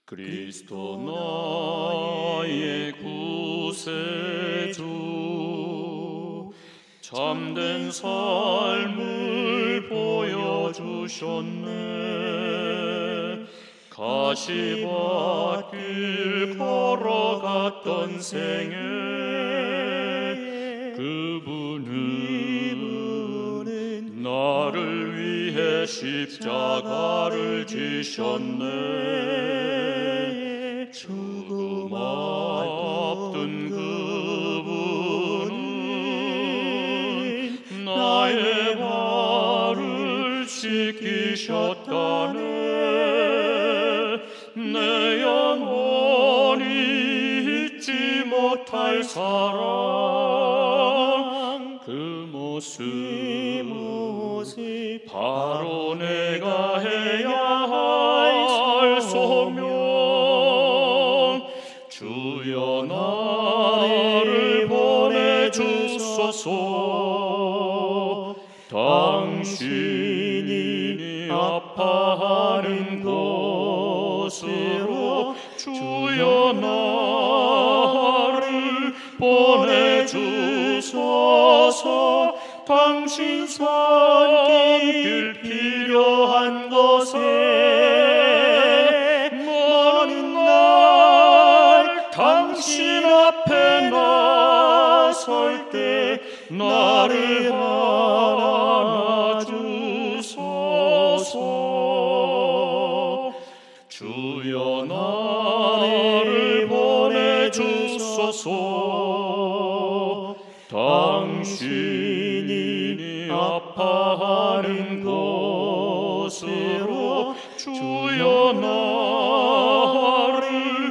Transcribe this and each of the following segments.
그리스도 나의 구세주, 참된 삶을 보여주셨네. 가시밭길 걸어갔던 생에 그분은 나를 위해 십자가를 지셨네. 죽음 앞둔 그분은 나의 발을 씻기셨다네. 내 영혼이 잊지 못할 사랑, 그 모습 바로 내가 해야 할 소명. 주여 나를 보내주소서. 당신이 아파하는 곳으로 주여 나를 보내주소서. 당신 손길 필요한 곳에 먼 날 당신 앞에 나설 때 나를 안아주소서. 주여 나를 보내주소서. 당신이 아파하는 곳으로 주여 나를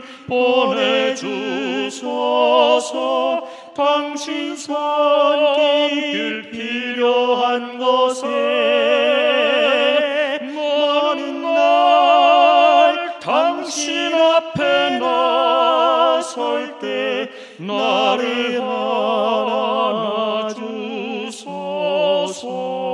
보내주소서. 당신 손길 필요한 곳에 먼 날 당신 앞에 나설 때 나를 안아주소서.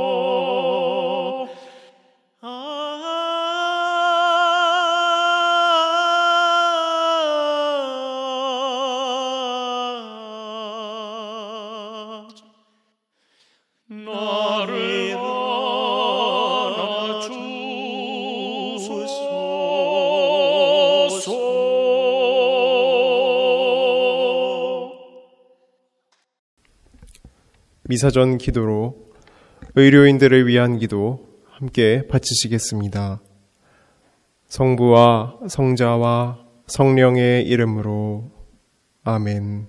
나를 안아주소서. 미사전 기도로 의료인들을 위한 기도 함께 바치시겠습니다. 성부와 성자와 성령의 이름으로 아멘.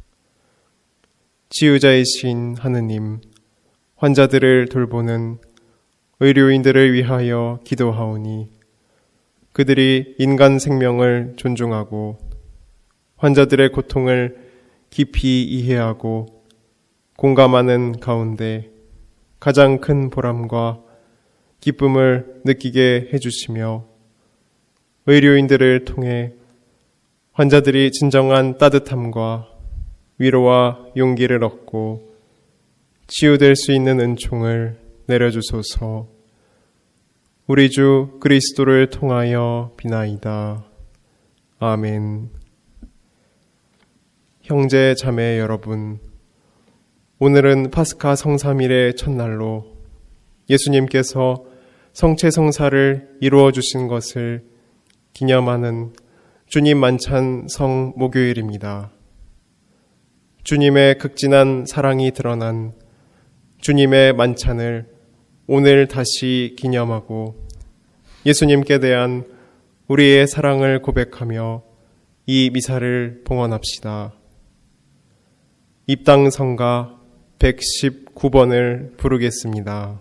치유자이신 하느님, 환자들을 돌보는 의료인들을 위하여 기도하오니 그들이 인간 생명을 존중하고 환자들의 고통을 깊이 이해하고 공감하는 가운데 가장 큰 보람과 기쁨을 느끼게 해주시며 의료인들을 통해 환자들이 진정한 따뜻함과 위로와 용기를 얻고 치유될 수 있는 은총을 내려주소서. 우리 주 그리스도를 통하여 비나이다. 아멘. 형제 자매 여러분, 오늘은 파스카 성삼일의 첫날로 예수님께서 성체성사를 이루어 주신 것을 기념하는 주님 만찬 성 목요일입니다. 주님의 극진한 사랑이 드러난 주님의 만찬을 오늘 다시 기념하고 예수님께 대한 우리의 사랑을 고백하며 이 미사를 봉헌합시다. 입당성가 119번을 부르겠습니다.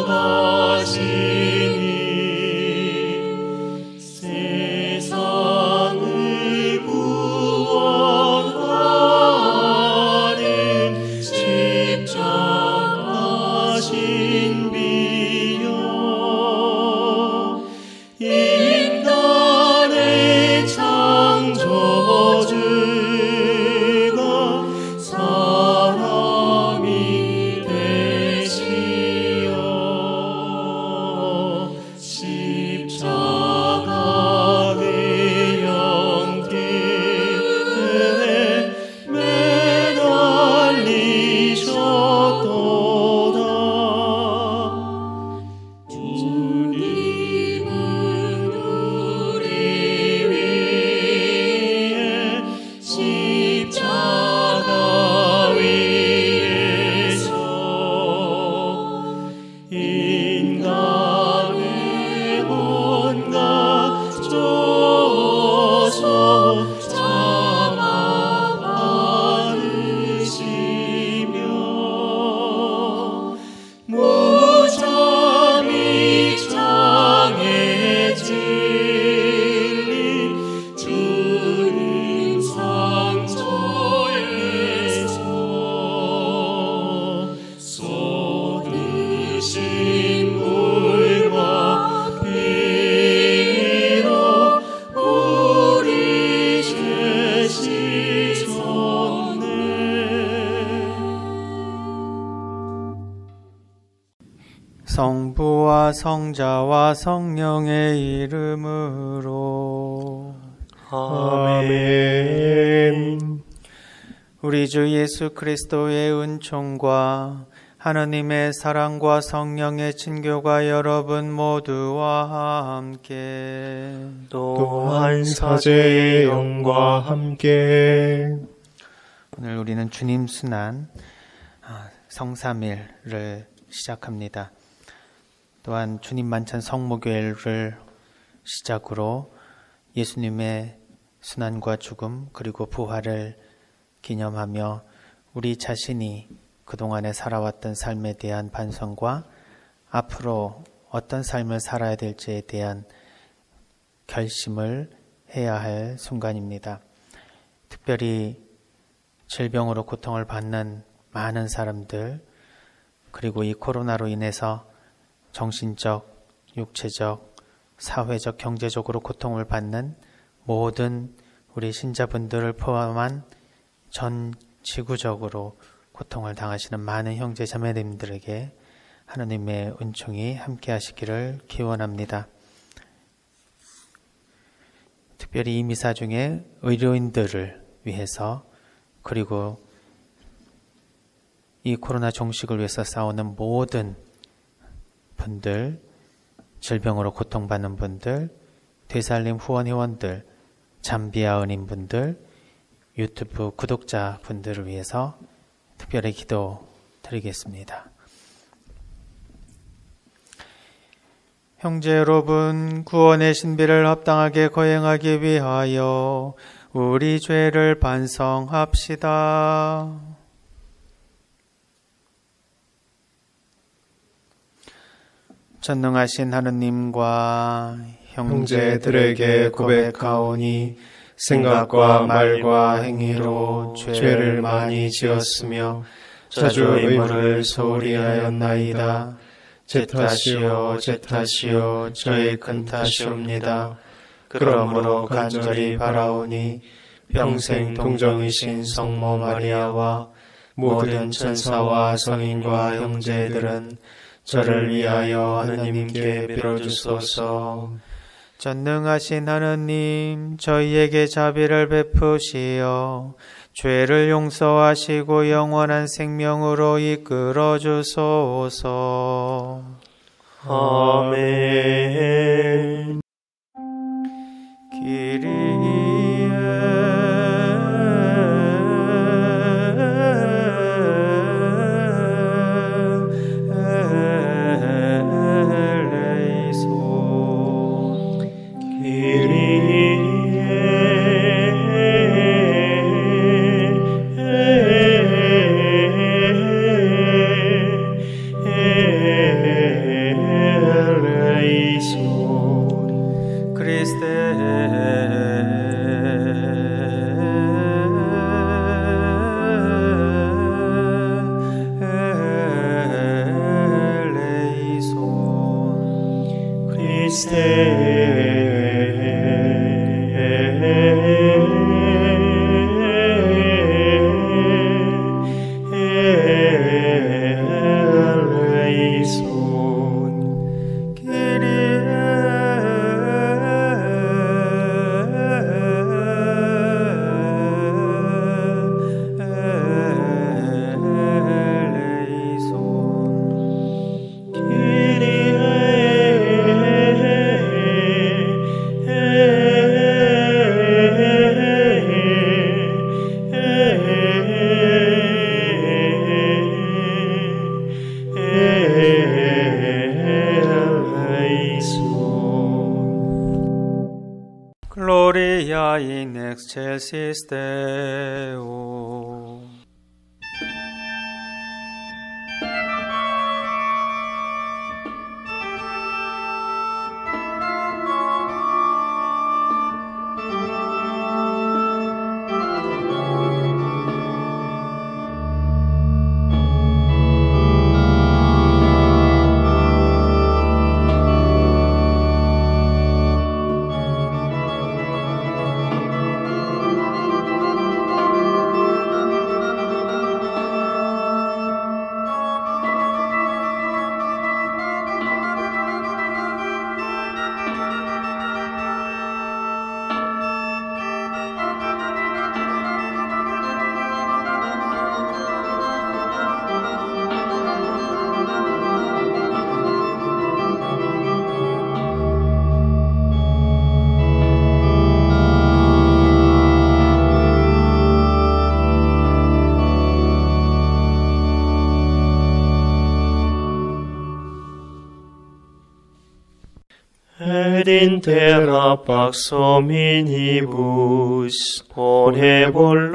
세상 성부와 성자와 성령의 이름으로 아멘. 우리 주 예수 그리스도의 은총과 하느님의 사랑과 성령의 친교가 여러분 모두와 함께 또한 사제의 영과 함께 오늘 우리는 주님 순환 성삼일을 시작합니다. 또한 주님 만찬 성모교회를 시작으로 예수님의 순환과 죽음 그리고 부활을 기념하며 우리 자신이 그동안에 살아왔던 삶에 대한 반성과 앞으로 어떤 삶을 살아야 될지에 대한 결심을 해야 할 순간입니다. 특별히 질병으로 고통을 받는 많은 사람들, 그리고 이 코로나로 인해서 정신적, 육체적, 사회적, 경제적으로 고통을 받는 모든 우리 신자분들을 포함한 전 지구적으로 고통을 당하시는 많은 형제 자매님들에게 하나님의 은총이 함께 하시기를 기원합니다. 특별히 이 미사 중에 의료인들을 위해서 그리고 이 코로나 종식을 위해서 싸우는 모든 분들, 질병으로 고통받는 분들, 되살림 후원회원들, 잠비아 은인분들, 유튜브 구독자분들을 위해서 특별히 기도 드리겠습니다. 형제 여러분, 구원의 신비를 합당하게 거행하기 위하여 우리 죄를 반성합시다. 전능하신 하느님과 형제들에게 고백하오니 생각과 말과 행위로 죄를 많이 지었으며 자주 의무를 소홀히 하였나이다. 제 탓이요 제 탓이요 저의 큰 탓이옵니다. 그러므로 간절히 바라오니 평생 동정이신 성모 마리아와 모든 천사와 성인과 형제들은 저를 위하여 하느님께 빌어주소서. 전능하신 하느님, 저희에게 자비를 베푸시어 죄를 용서하시고 영원한 생명으로 이끌어 주소서. 아멘. Gloria in excelsis Deo. et in terra pax hominibus, bone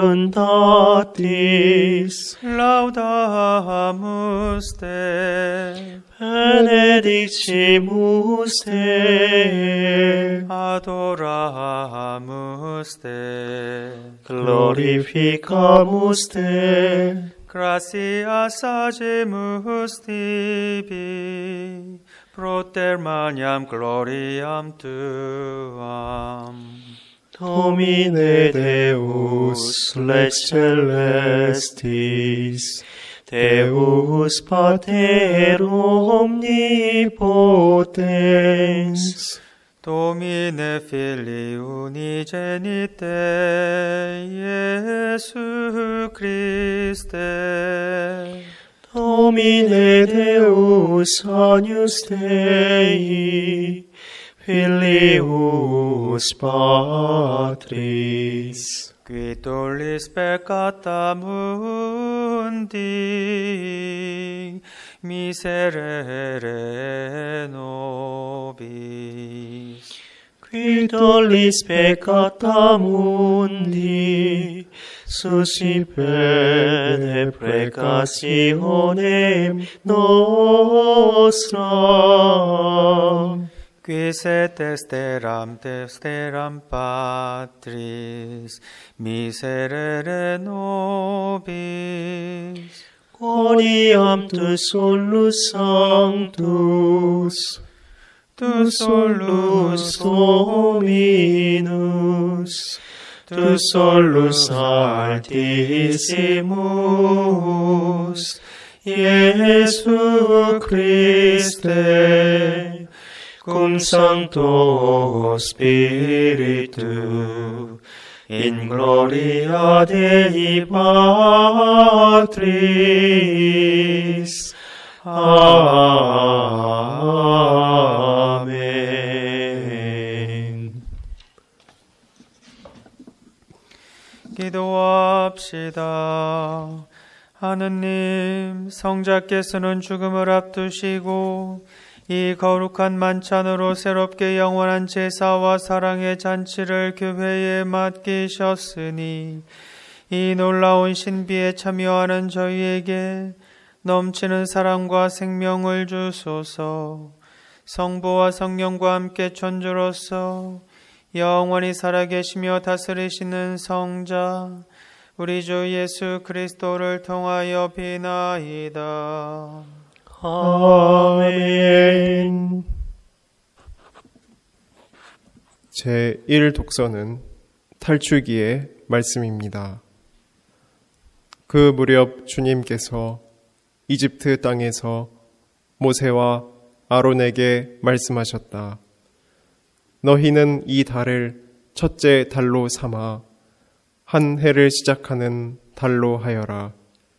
voluntatis, Laudamus Te, benedictimus Te, adoramus Te, glorificamus Te, gratias agemus Tibi, proter magnam gloriam Tuam. Domine Deus, lex celestis, Deus Pater omnipotens, Domine Filii unigenite, Iesu Christe, Domine Deus agnus Dei, Filius Patris, qui tollis peccata mundi, miserere nobis. qui tollis peccata mundi, suscipere precationem nostram. Quis et testeram Patris, miserere nobis. Quoniam tu solus sanctus, tu solus Dominus, tu solus altissimus, Iesu Christe, cum Sancto Spiritu, in gloria Dei Patris. 아멘. 기도합시다. 하느님, 성자께서는 죽음을 앞두시고 이 거룩한 만찬으로 새롭게 영원한 제사와 사랑의 잔치를 교회에 맡기셨으니 이 놀라운 신비에 참여하는 저희에게 넘치는 사랑과 생명을 주소서. 성부와 성령과 함께 천주로서 영원히 살아계시며 다스리시는 성자 우리 주 예수 그리스도를 통하여 비나이다. 아멘. 제1독서는 탈출기의 말씀입니다. 그 무렵 주님께서 이집트 땅에서 모세와 아론에게 말씀하셨다. 너희는 이 달을 첫째 달로 삼아 한 해를 시작하는 달로 하여라.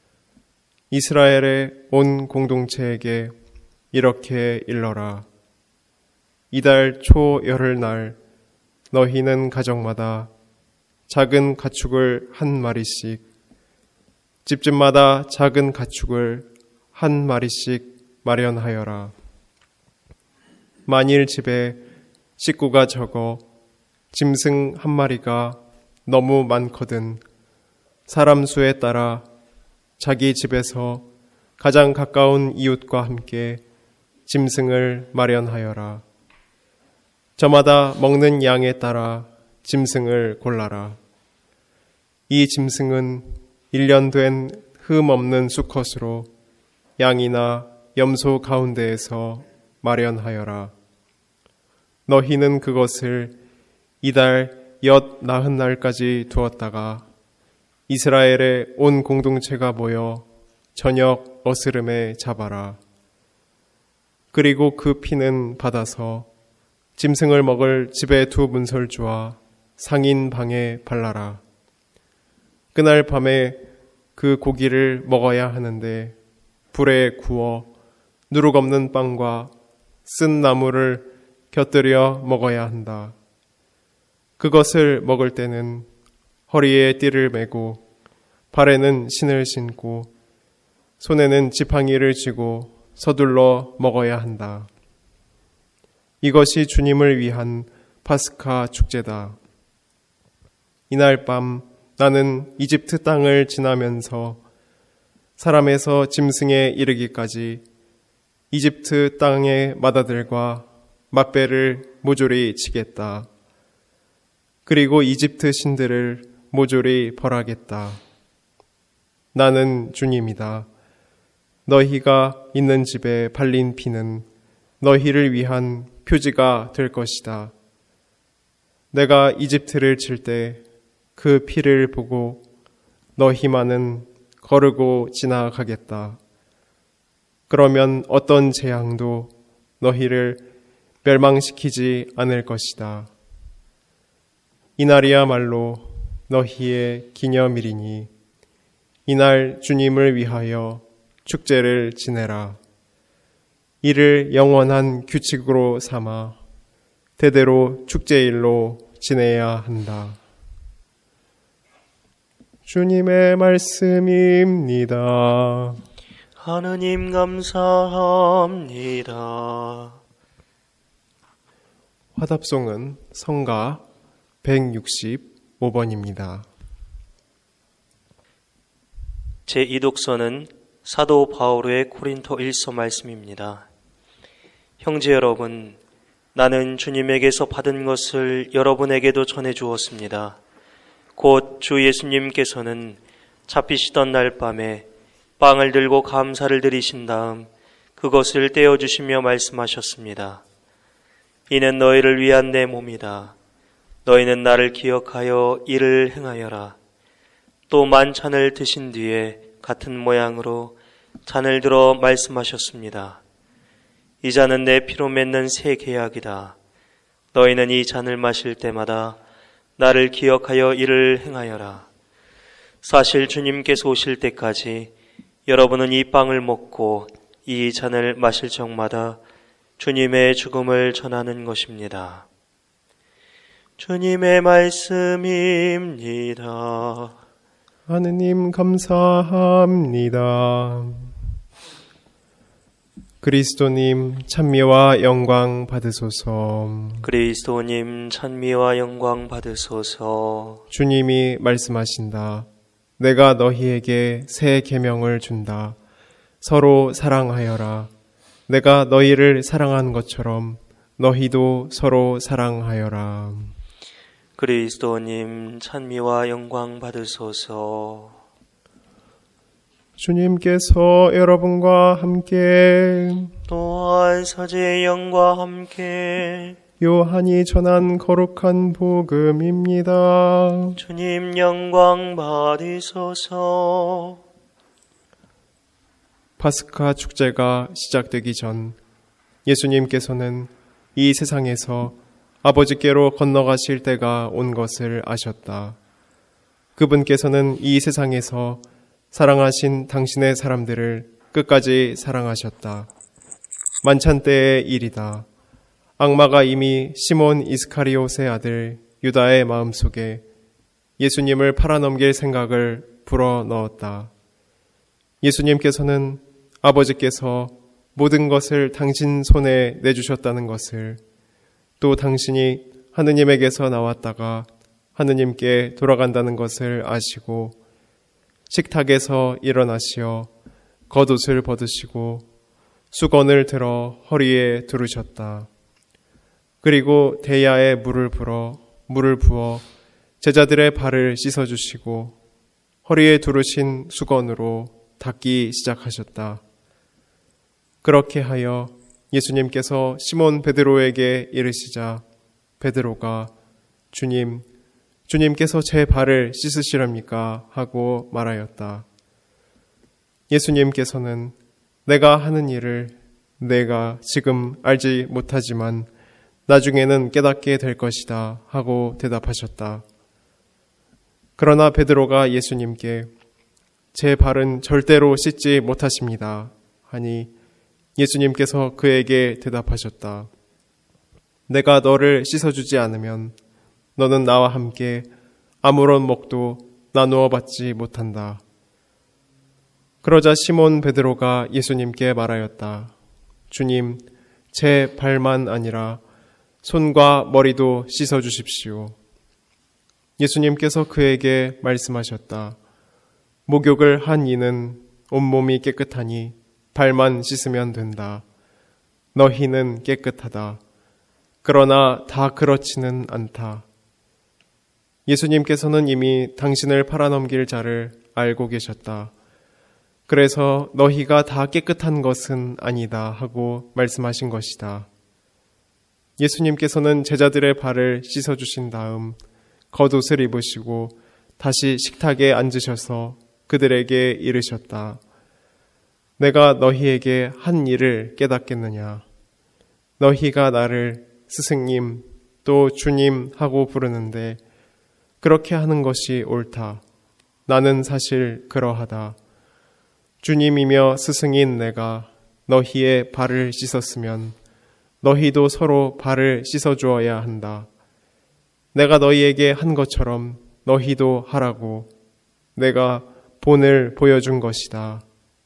이스라엘의 온 공동체에게 이렇게 일러라. 이달 초 열흘날 너희는 가정마다 작은 가축을 한 마리씩, 집집마다 작은 가축을 한 마리씩 마련하여라. 만일 집에 식구가 적어 짐승 한 마리가 너무 많거든 사람 수에 따라 자기 집에서 가장 가까운 이웃과 함께 짐승을 마련하여라. 저마다 먹는 양에 따라 짐승을 골라라. 이 짐승은 1년 된 흠 없는 수컷으로 양이나 염소 가운데에서 마련하여라. 너희는 그것을 이달 나흔 날까지 두었다가 이스라엘의 온 공동체가 모여 저녁 어스름에 잡아라. 그리고 그 피는 받아서 짐승을 먹을 집의 두 문설주와 상인 방에 발라라. 그날 밤에 그 고기를 먹어야 하는데 불에 구워 누룩 없는 빵과 쓴 나물을 곁들여 먹어야 한다. 그것을 먹을 때는 허리에 띠를 메고 발에는 신을 신고 손에는 지팡이를 쥐고 서둘러 먹어야 한다. 이것이 주님을 위한 파스카 축제다. 이날 밤 나는 이집트 땅을 지나면서 사람에서 짐승에 이르기까지 이집트 땅의 마다들과 막배를 모조리 치겠다. 그리고 이집트 신들을 모조리 벌하겠다. 나는 주님이다. 너희가 있는 집에 발린 피는 너희를 위한 표지가 될 것이다. 내가 이집트를 칠 때 그 피를 보고 너희만은 거르고 지나가겠다. 그러면 어떤 재앙도 너희를 멸망시키지 않을 것이다. 이날이야말로 너희의 기념일이니 이날 주님을 위하여 축제를 지내라. 이를 영원한 규칙으로 삼아 대대로 축제일로 지내야 한다. 주님의 말씀입니다. 하느님 감사합니다. 화답송은 성가 165번입니다. 제2독서는 사도 바오로의 고린토 1서 말씀입니다. 형제 여러분, 나는 주님에게서 받은 것을 여러분에게도 전해 주었습니다. 곧 주 예수님께서는 잡히시던 날 밤에 빵을 들고 감사를 드리신 다음 그것을 떼어주시며 말씀하셨습니다. 이는 너희를 위한 내 몸이다. 너희는 나를 기억하여 이를 행하여라. 또 만찬을 드신 뒤에 같은 모양으로 잔을 들어 말씀하셨습니다. 이 잔은 내 피로 맺는 새 계약이다. 너희는 이 잔을 마실 때마다 나를 기억하여 이를 행하여라. 사실 주님께서 오실 때까지 여러분은 이 빵을 먹고 이 잔을 마실 적마다 주님의 죽음을 전하는 것입니다. 주님의 말씀입니다. 하느님 감사합니다. 그리스도님 찬미와 영광 받으소서. 그리스도님 찬미와 영광 받으소서. 주님이 말씀하신다. 내가 너희에게 새 계명을 준다. 서로 사랑하여라. 내가 너희를 사랑한 것처럼 너희도 서로 사랑하여라. 그리스도님 찬미와 영광 받으소서. 주님께서 여러분과 함께 또한 사제의 영과 함께 요한이 전한 거룩한 복음입니다. 주님 영광 받으소서. 파스카 축제가 시작되기 전 예수님께서는 이 세상에서 아버지께로 건너가실 때가 온 것을 아셨다. 그분께서는 이 세상에서 사랑하신 당신의 사람들을 끝까지 사랑하셨다. 만찬 때의 일이다. 악마가 이미 시몬 이스카리옷의 아들 유다의 마음속에 예수님을 팔아넘길 생각을 불어넣었다. 예수님께서는 아버지께서 모든 것을 당신 손에 내주셨다는 것을, 또 당신이 하느님에게서 나왔다가 하느님께 돌아간다는 것을 아시고 식탁에서 일어나시어 겉옷을 벗으시고 수건을 들어 허리에 두르셨다. 그리고 대야에 물을 부어 제자들의 발을 씻어주시고 허리에 두르신 수건으로 닦기 시작하셨다. 그렇게 하여 예수님께서 시몬 베드로에게 이르시자 베드로가 주님께서 제 발을 씻으시렵니까? 하고 말하였다. 예수님께서는 내가 하는 일을 내가 지금 알지 못하지만 나중에는 깨닫게 될 것이다 하고 대답하셨다. 그러나 베드로가 예수님께 제 발은 절대로 씻지 못하십니다 하니 예수님께서 그에게 대답하셨다. 내가 너를 씻어주지 않으면 너는 나와 함께 아무런 몫도 나누어 받지 못한다. 그러자 시몬 베드로가 예수님께 말하였다. 주님, 제 발만 아니라 손과 머리도 씻어 주십시오. 예수님께서 그에게 말씀하셨다. 목욕을 한 이는 온몸이 깨끗하니 발만 씻으면 된다. 너희는 깨끗하다. 그러나 다 그렇지는 않다. 예수님께서는 이미 당신을 팔아넘길 자를 알고 계셨다. 그래서 너희가 다 깨끗한 것은 아니다 하고 말씀하신 것이다. 예수님께서는 제자들의 발을 씻어주신 다음 겉옷을 입으시고 다시 식탁에 앉으셔서 그들에게 이르셨다. 내가 너희에게 한 일을 깨닫겠느냐? 너희가 나를 스승님 또 주님 하고 부르는데 그렇게 하는 것이 옳다. 나는 사실 그러하다. 주님이며 스승인 내가 너희의 발을 씻었으면 너희도 서로 발을 씻어주어야 한다. 내가 너희에게 한 것처럼 너희도 하라고 내가 본을 보여준 것이다.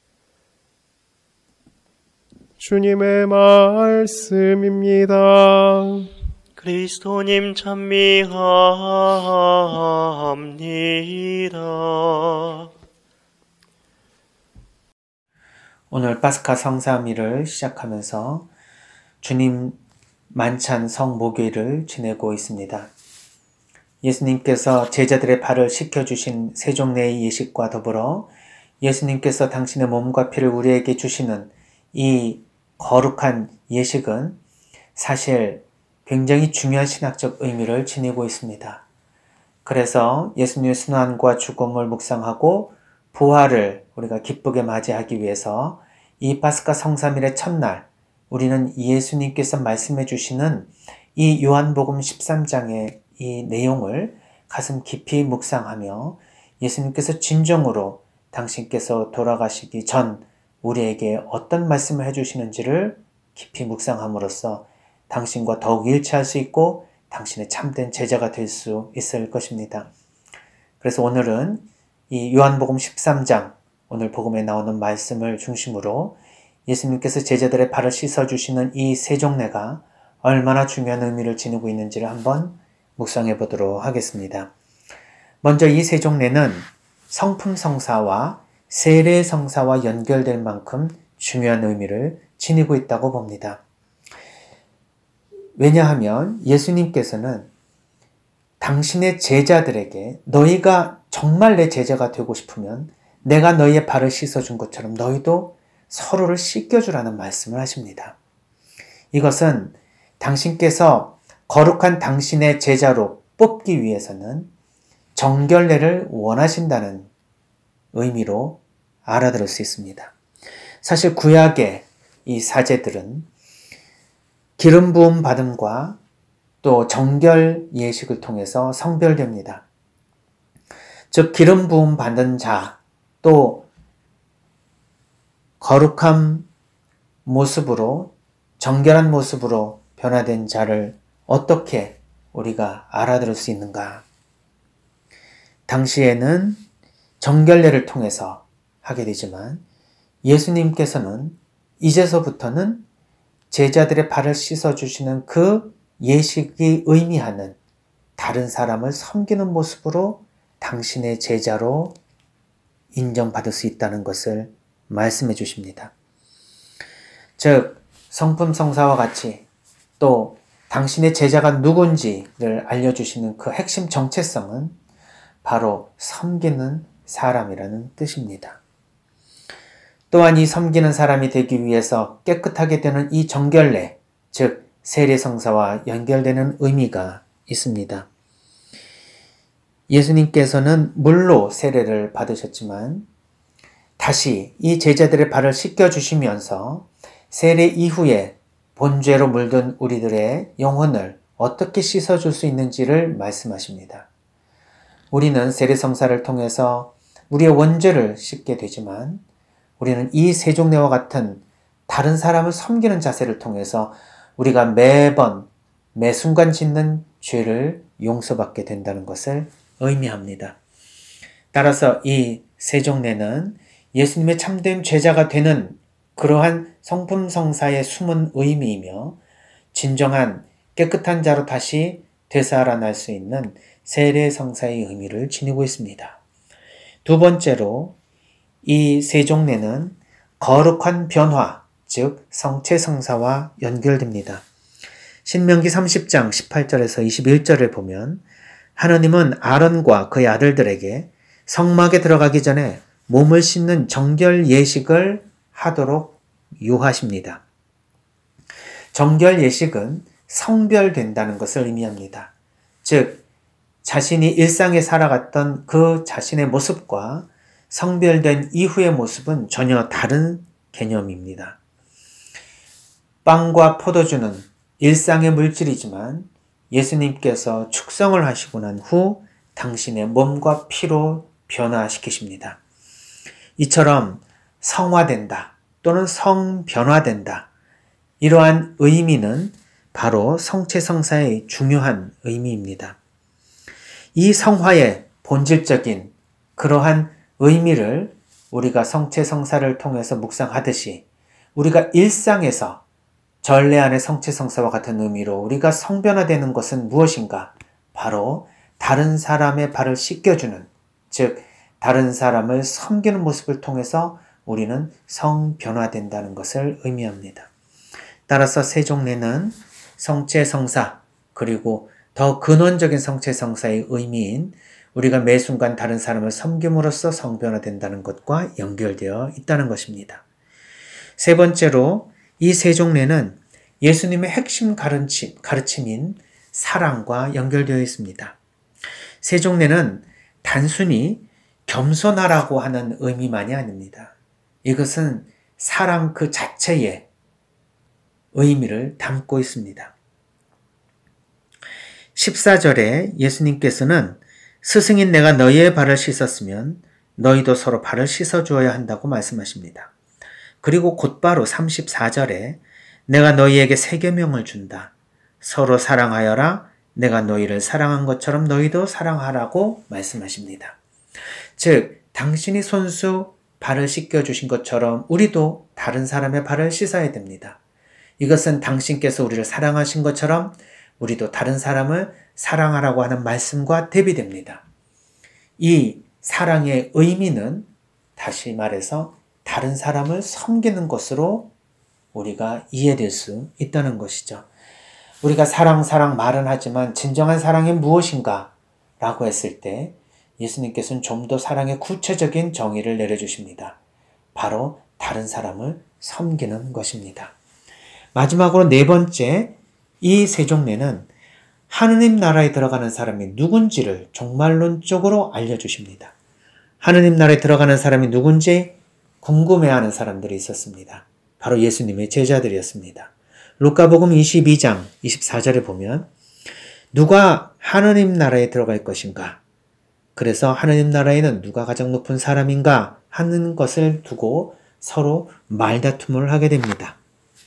주님의 말씀입니다. 그리스도님 찬미합니다. 오늘 파스카 성삼일을 시작하면서 주님 만찬 성목요일을 지내고 있습니다. 예수님께서 제자들의 발을 씻겨주신 세종례의 예식과 더불어 예수님께서 당신의 몸과 피를 우리에게 주시는 이 거룩한 예식은 사실 굉장히 중요한 신학적 의미를 지니고 있습니다. 그래서 예수님의 순환과 죽음을 묵상하고 부활을 우리가 기쁘게 맞이하기 위해서 이 파스카 성삼일의 첫날 우리는 예수님께서 말씀해 주시는 이 요한복음 13장의 이 내용을 가슴 깊이 묵상하며 예수님께서 진정으로 당신께서 돌아가시기 전 우리에게 어떤 말씀을 해주시는지를 깊이 묵상함으로써 당신과 더욱 일치할 수 있고 당신의 참된 제자가 될 수 있을 것입니다. 그래서 오늘은 이 요한복음 13장 오늘 복음에 나오는 말씀을 중심으로 예수님께서 제자들의 발을 씻어주시는 이 세종례가 얼마나 중요한 의미를 지니고 있는지를 한번 묵상해 보도록 하겠습니다. 먼저 이 세종례는 성품성사와 세례성사와 연결될 만큼 중요한 의미를 지니고 있다고 봅니다. 왜냐하면 예수님께서는 당신의 제자들에게 너희가 정말 내 제자가 되고 싶으면 내가 너희의 발을 씻어준 것처럼 너희도 서로를 씻겨주라는 말씀을 하십니다. 이것은 당신께서 거룩한 당신의 제자로 뽑기 위해서는 정결례를 원하신다는 의미로 알아들을 수 있습니다. 사실 구약의 이 사제들은 기름 부음 받음과 또 정결 예식을 통해서 성별됩니다. 즉 기름 부음 받은 자, 또 거룩한 모습으로 정결한 모습으로 변화된 자를 어떻게 우리가 알아들을 수 있는가? 당시에는 정결례를 통해서 하게 되지만 예수님께서는 이제서부터는 제자들의 발을 씻어주시는 그 예식이 의미하는 다른 사람을 섬기는 모습으로 당신의 제자로 인정받을 수 있다는 것을 말씀해 주십니다. 즉 성품성사와 같이 또 당신의 제자가 누군지를 알려주시는 그 핵심 정체성은 바로 섬기는 사람이라는 뜻입니다. 또한 이 섬기는 사람이 되기 위해서 깨끗하게 되는 이 정결례, 즉 세례성사와 연결되는 의미가 있습니다. 예수님께서는 물로 세례를 받으셨지만 다시 이 제자들의 발을 씻겨주시면서 세례 이후에 본죄로 물든 우리들의 영혼을 어떻게 씻어줄 수 있는지를 말씀하십니다. 우리는 세례성사를 통해서 우리의 원죄를 씻게 되지만 우리는 이 세종례와 같은 다른 사람을 섬기는 자세를 통해서 우리가 매번 매 순간 짓는 죄를 용서받게 된다는 것을 의미합니다. 따라서 이 세종례는 예수님의 참된 제자가 되는 그러한 성품성사의 숨은 의미이며 진정한 깨끗한 자로 다시 되살아날 수 있는 세례성사의 의미를 지니고 있습니다. 두 번째로 이 세종례는 거룩한 변화, 즉 성체성사와 연결됩니다. 신명기 30장 18절에서 21절을 보면 하느님은 아론과 그의 아들들에게 성막에 들어가기 전에 몸을 씻는 정결 예식을 하도록 요하십니다. 정결 예식은 성별된다는 것을 의미합니다. 즉 자신이 일상에 살아갔던 그 자신의 모습과 성별된 이후의 모습은 전혀 다른 개념입니다. 빵과 포도주는 일상의 물질이지만 예수님께서 축성을 하시고 난 후 당신의 몸과 피로 변화시키십니다. 이처럼 성화된다 또는 성변화된다. 이러한 의미는 바로 성체성사의 중요한 의미입니다. 이 성화의 본질적인 그러한 의미를 우리가 성체성사를 통해서 묵상하듯이 우리가 일상에서 전례 안의 성체성사와 같은 의미로 우리가 성변화되는 것은 무엇인가? 바로 다른 사람의 발을 씻겨주는, 즉 다른 사람을 섬기는 모습을 통해서 우리는 성변화된다는 것을 의미합니다. 따라서 세종례는 성체성사 그리고 더 근원적인 성체성사의 의미인 우리가 매 순간 다른 사람을 섬김으로써 성변화된다는 것과 연결되어 있다는 것입니다. 세 번째로 이 세종례는 예수님의 핵심 가르침인 사랑과 연결되어 있습니다. 세종례는 단순히 겸손하라고 하는 의미만이 아닙니다. 이것은 사랑 그 자체의 의미를 담고 있습니다. 14절에 예수님께서는 스승인 내가 너희의 발을 씻었으면 너희도 서로 발을 씻어주어야 한다고 말씀하십니다. 그리고 곧바로 34절에 내가 너희에게 새 계명을 준다. 서로 사랑하여라. 내가 너희를 사랑한 것처럼 너희도 사랑하라고 말씀하십니다. 즉 당신이 손수 발을 씻겨주신 것처럼 우리도 다른 사람의 발을 씻어야 됩니다. 이것은 당신께서 우리를 사랑하신 것처럼 우리도 다른 사람을 사랑하라고 하는 말씀과 대비됩니다. 이 사랑의 의미는 다시 말해서 다른 사람을 섬기는 것으로 우리가 이해될 수 있다는 것이죠. 우리가 사랑 말은 하지만 진정한 사랑이 무엇인가? 라고 했을 때 예수님께서는 좀 더 사랑의 구체적인 정의를 내려주십니다. 바로 다른 사람을 섬기는 것입니다. 마지막으로 네 번째, 이 세종례는 하느님 나라에 들어가는 사람이 누군지를 종말론적으로 알려주십니다. 하느님 나라에 들어가는 사람이 누군지 궁금해하는 사람들이 있었습니다. 바로 예수님의 제자들이었습니다. 루카복음 22장 24절에 보면 누가 하느님 나라에 들어갈 것인가? 그래서 하느님 나라에는 누가 가장 높은 사람인가 하는 것을 두고 서로 말다툼을 하게 됩니다.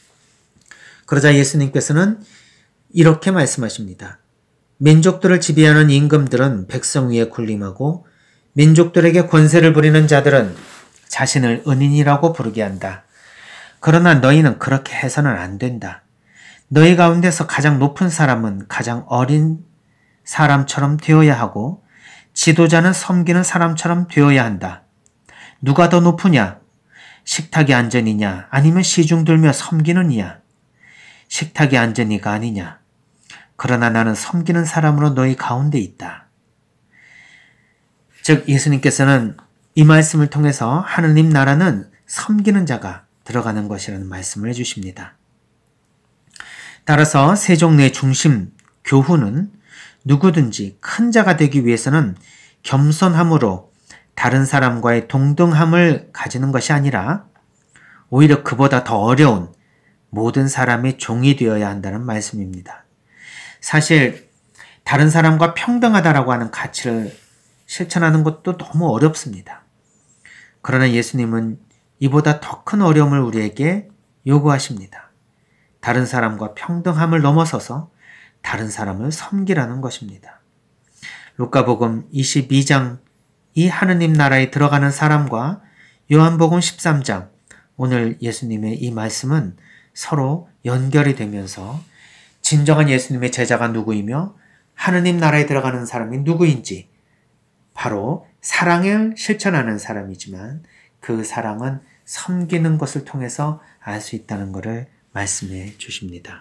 그러자 예수님께서는 이렇게 말씀하십니다. 민족들을 지배하는 임금들은 백성 위에 군림하고 민족들에게 권세를 부리는 자들은 자신을 은인이라고 부르게 한다. 그러나 너희는 그렇게 해서는 안 된다. 너희 가운데서 가장 높은 사람은 가장 어린 사람처럼 되어야 하고 지도자는 섬기는 사람처럼 되어야 한다. 누가 더 높으냐? 식탁에 앉은 이냐? 아니면 시중 들며 섬기는 이냐? 식탁에 앉은 이가 아니냐? 그러나 나는 섬기는 사람으로 너희 가운데 있다. 즉 예수님께서는 이 말씀을 통해서 하느님 나라는 섬기는 자가 들어가는 것이라는 말씀을 해주십니다. 따라서 세종례의 중심 교훈은 누구든지 큰 자가 되기 위해서는 겸손함으로 다른 사람과의 동등함을 가지는 것이 아니라 오히려 그보다 더 어려운 모든 사람의 종이 되어야 한다는 말씀입니다. 사실 다른 사람과 평등하다라고 하는 가치를 실천하는 것도 너무 어렵습니다. 그러나 예수님은 이보다 더 큰 어려움을 우리에게 요구하십니다. 다른 사람과 평등함을 넘어서서 다른 사람을 섬기라는 것입니다. 루카복음 22장 이 하느님 나라에 들어가는 사람과 요한복음 13장 오늘 예수님의 이 말씀은 서로 연결이 되면서 진정한 예수님의 제자가 누구이며 하느님 나라에 들어가는 사람이 누구인지 바로 사랑을 실천하는 사람이지만 그 사랑은 섬기는 것을 통해서 알 수 있다는 것을 말씀해 주십니다.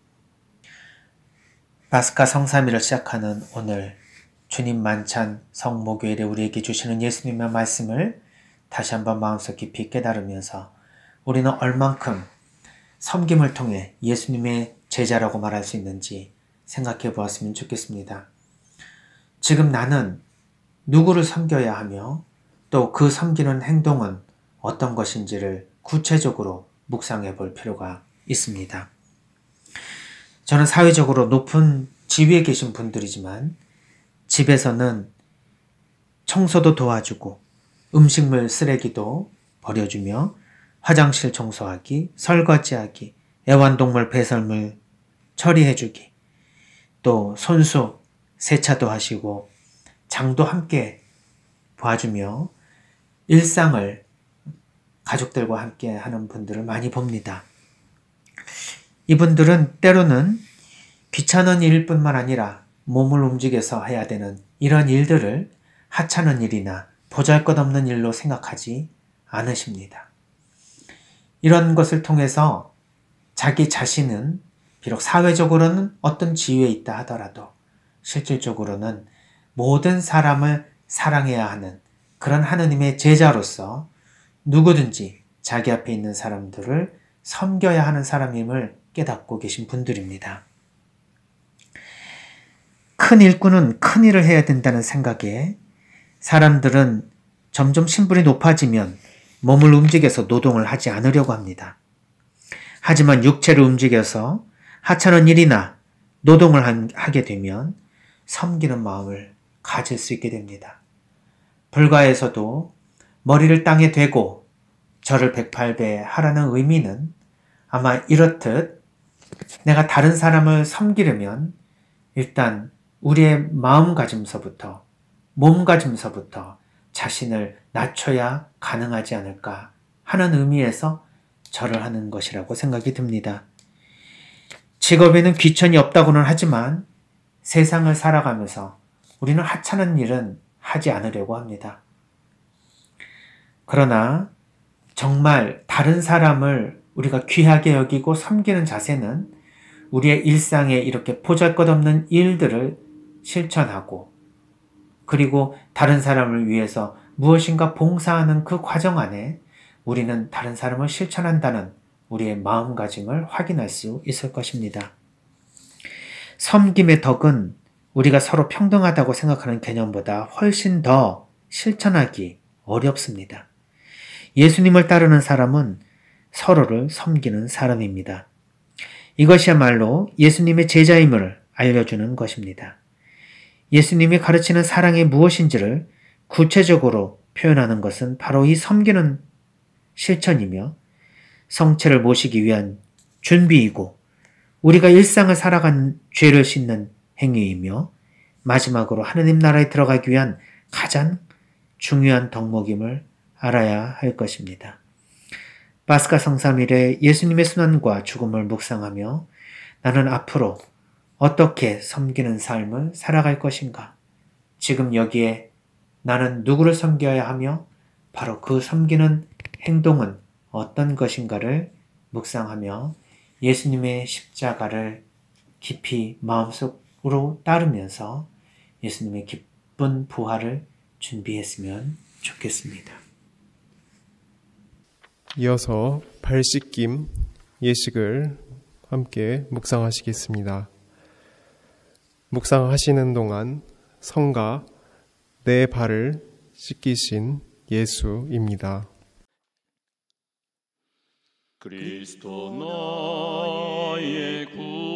파스카 성삼일을 시작하는 오늘 주님 만찬 성목요일에 우리에게 주시는 예수님의 말씀을 다시 한번 마음속 깊이 깨달으면서 우리는 얼만큼 섬김을 통해 예수님의 제자라고 말할 수 있는지 생각해 보았으면 좋겠습니다. 지금 나는 누구를 섬겨야 하며 또 그 섬기는 행동은 어떤 것인지를 구체적으로 묵상해 볼 필요가 있습니다. 저는 사회적으로 높은 지위에 계신 분들이지만 집에서는 청소도 도와주고 음식물 쓰레기도 버려주며 화장실 청소하기, 설거지하기, 애완동물 배설물 처리해주기, 또 손수 세차도 하시고 장도 함께 봐주며 일상을 가족들과 함께 하는 분들을 많이 봅니다. 이분들은 때로는 귀찮은 일뿐만 아니라 몸을 움직여서 해야 되는 이런 일들을 하찮은 일이나 보잘것없는 일로 생각하지 않으십니다. 이런 것을 통해서 자기 자신은 비록 사회적으로는 어떤 지위에 있다 하더라도 실질적으로는 모든 사람을 사랑해야 하는 그런 하느님의 제자로서 누구든지 자기 앞에 있는 사람들을 섬겨야 하는 사람임을 깨닫고 계신 분들입니다. 큰 일꾼은 큰 일을 해야 된다는 생각에 사람들은 점점 신분이 높아지면 몸을 움직여서 노동을 하지 않으려고 합니다. 하지만 육체를 움직여서 하찮은 일이나 노동을 하게 되면 섬기는 마음을 가질 수 있게 됩니다. 불가에서도 머리를 땅에 대고 절을 108배 하라는 의미는 아마 이렇듯 내가 다른 사람을 섬기려면 일단 우리의 마음가짐서부터 몸가짐서부터 자신을 낮춰야 가능하지 않을까 하는 의미에서 절을 하는 것이라고 생각이 듭니다. 직업에는 귀천이 없다고는 하지만 세상을 살아가면서 우리는 하찮은 일은 하지 않으려고 합니다. 그러나 정말 다른 사람을 우리가 귀하게 여기고 섬기는 자세는 우리의 일상에 이렇게 보잘것없는 일들을 실천하고 그리고 다른 사람을 위해서 무엇인가 봉사하는 그 과정 안에 우리는 다른 사람을 실천한다는 우리의 마음가짐을 확인할 수 있을 것입니다. 섬김의 덕은 우리가 서로 평등하다고 생각하는 개념보다 훨씬 더 실천하기 어렵습니다. 예수님을 따르는 사람은 서로를 섬기는 사람입니다. 이것이야말로 예수님의 제자임을 알려주는 것입니다. 예수님이 가르치는 사랑이 무엇인지를 구체적으로 표현하는 것은 바로 이 섬기는 실천이며 성체를 모시기 위한 준비이고 우리가 일상을 살아간 죄를 씻는 행위이며 마지막으로 하느님 나라에 들어가기 위한 가장 중요한 덕목임을 알아야 할 것입니다. 파스카 성삼일에 예수님의 순환과 죽음을 묵상하며 나는 앞으로 어떻게 섬기는 삶을 살아갈 것인가? 지금 여기에 나는 누구를 섬겨야 하며 바로 그 섬기는 행동은 어떤 것인가를 묵상하며 예수님의 십자가를 깊이 마음속으로 따르면서 예수님의 기쁜 부활을 준비했으면 좋겠습니다. 이어서 발씻김 예식을 함께 묵상하시겠습니다. 묵상하시는 동안 성가 내 발을 씻기신 예수입니다. 그리스도 나의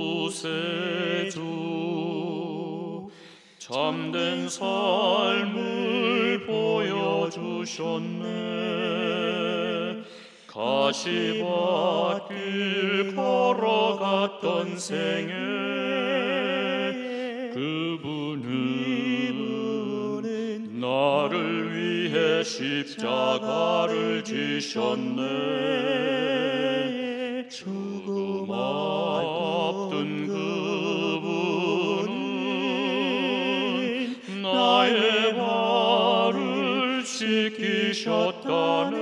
구세주 참된 삶을 보여주셨네. 가시밭길 걸어갔던 생에 그분은 나를 위해 십자가를 지셨네. 죽음 앞둔 그 안에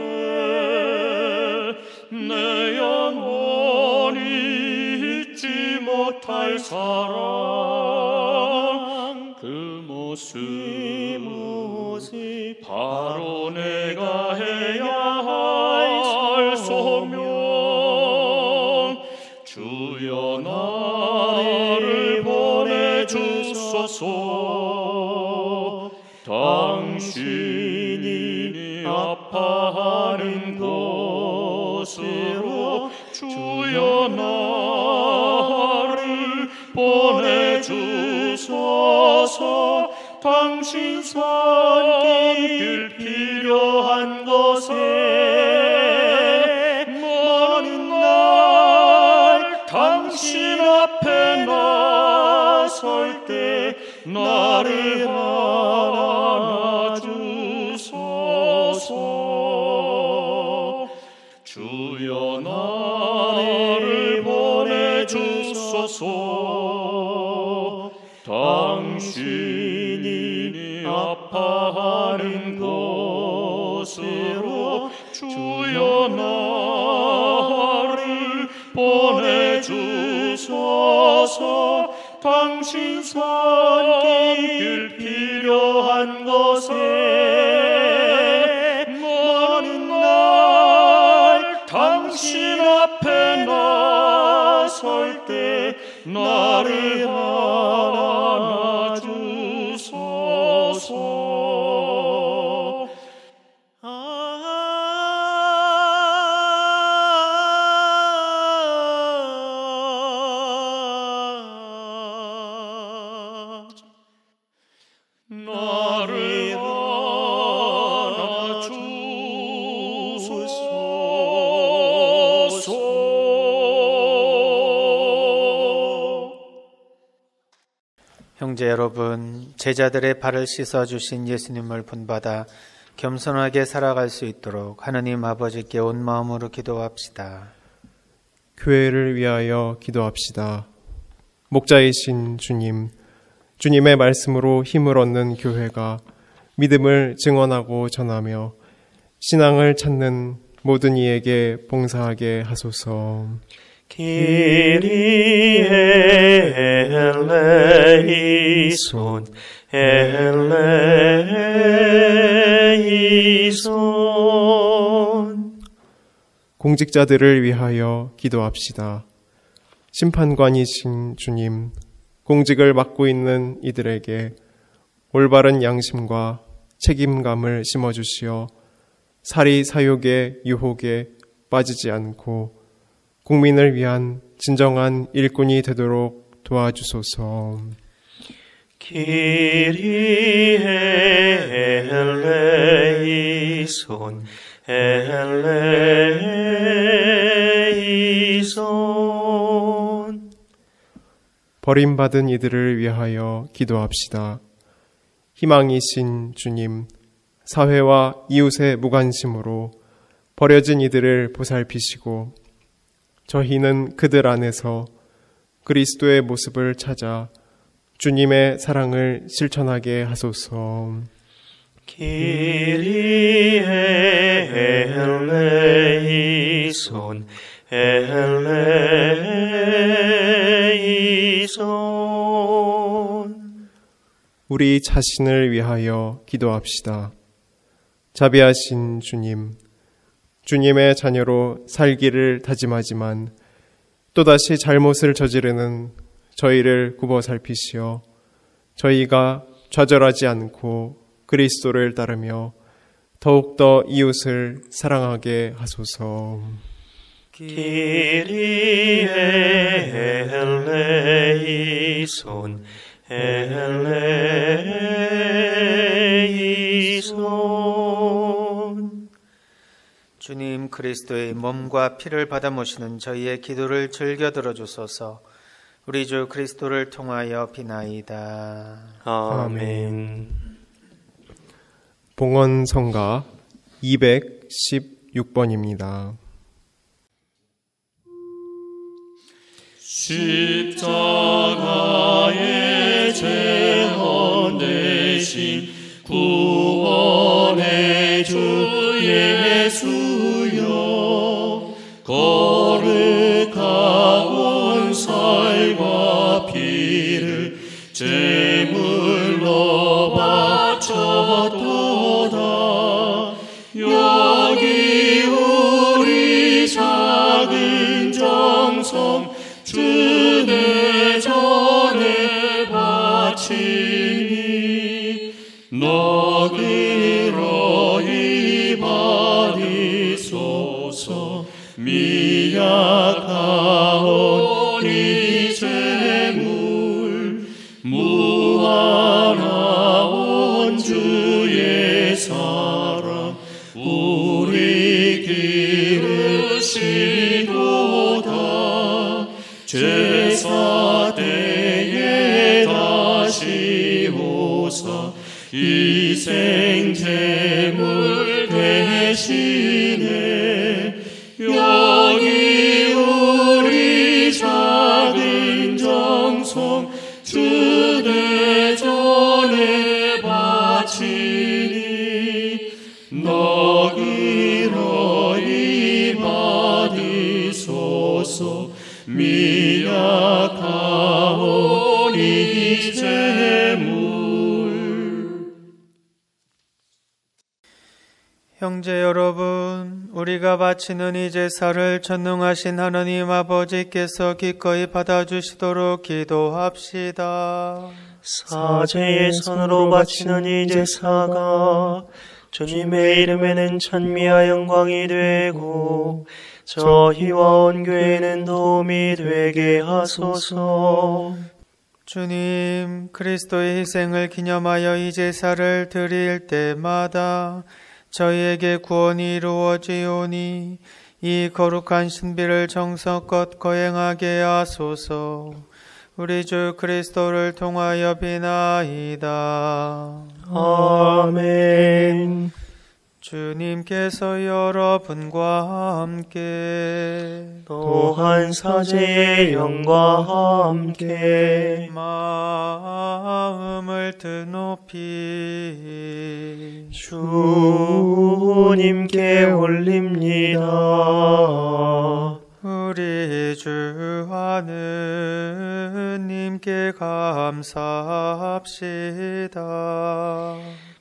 내 영혼이 잊지 못할 사랑 그 모습 바로 내가 해야 할 소명 주여 나를 보내주소서 당신이 아파하는 곳으로 주여 나를 보내주소서 당신 손길 필요한 곳에 먼 날 당신 앞에 나설 때 나를 안아주소서 주여 나를 보내주소서 당신이 아파하는 곳으로 주여 나를 보내주소서 당신 손길 필요한 곳에 먼 날 당신 앞에 나설 때 나를 안아주소서 나를 안아주소서. 형제 여러분, 제자들의 발을 씻어주신 예수님을 본받아 겸손하게 살아갈 수 있도록 하느님 아버지께 온 마음으로 기도합시다. 교회를 위하여 기도합시다. 목자이신 주님, 주님의 말씀으로 힘을 얻는 교회가 믿음을 증언하고 전하며 신앙을 찾는 모든 이에게 봉사하게 하소서. Kyrie eleison, eleison. 공직자들을 위하여 기도합시다. 심판관이신 주님, 공직을 맡고 있는 이들에게 올바른 양심과 책임감을 심어주시어 사리 사욕의 유혹에 빠지지 않고 국민을 위한 진정한 일꾼이 되도록 도와주소서. Kyrie eleison, eleison. 버림받은 이들을 위하여 기도합시다. 희망이신 주님, 사회와 이웃의 무관심으로 버려진 이들을 보살피시고 저희는 그들 안에서 그리스도의 모습을 찾아 주님의 사랑을 실천하게 하소서. Kyrie eleison, eleison. 우리 자신을 위하여 기도합시다. 자비하신 주님, 주님의 자녀로 살기를 다짐하지만 또다시 잘못을 저지르는 저희를 굽어 살피시어 저희가 좌절하지 않고 그리스도를 따르며 더욱더 이웃을 사랑하게 하소서. Kyrie eleison, eleison. 주님 그리스도의 몸과 피를 받아 모시는 저희의 기도를 즐겨 들어주소서. 우리 주 그리스도를 통하여 비나이다. 아멘. 봉헌성가 216번입니다. 십자가의 재헌 대신 구원의 주 예수 예수여 거룩하온 살과 피를 제물로 바쳤도다. 여기 우리 작은 정성 주 대전에 바치니 너그러이 받으소서. 미약하온 이 제물 무한하온 주의 사랑 우리 기르시도다. 제사 때에 다시 오사 희생 제물 대신에 여기 우리 작은 정성 주 대전에 바치니 너그러이 받으소서. 미약하온 이 제물. 형제 여러분, 우리가 바치는 이 제사를 전능하신 하나님 아버지께서 기꺼이 받아주시도록 기도합시다. 사제의 손으로 바치는 이 제사가 주님의 이름에는 찬미와 영광이 되고 저희와 온 교회는 도움이 되게 하소서. 주님, 그리스도의 희생을 기념하여 이 제사를 드릴 때마다 저희에게 구원이 이루어지오니 이 거룩한 신비를 정성껏 거행하게 하소서. 우리 주 그리스도를 통하여 비나이다. 아멘. 주님께서 여러분과 함께 또한 사제의 영과 함께 마음을 드높이 주님께 올립니다. 우리 주 하느님께 감사합시다.